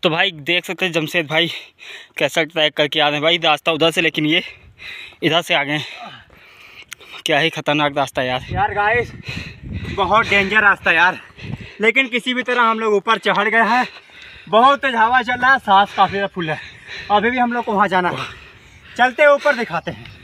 तो भाई देख सकते हैं जमशेद भाई कैसा ट्रैक करके आ रहे हैं भाई। रास्ता उधर से, लेकिन ये इधर से आ गए। क्या ही खतरनाक रास्ता यार। यार गाइस बहुत डेंजर रास्ता यार, लेकिन किसी भी तरह हम लोग ऊपर चढ़ गए हैं। बहुत तेज हवा चल रहा है, सांस काफी फुल है। अभी भी हम लोग को वहाँ जाना है, चलते ऊपर दिखाते हैं।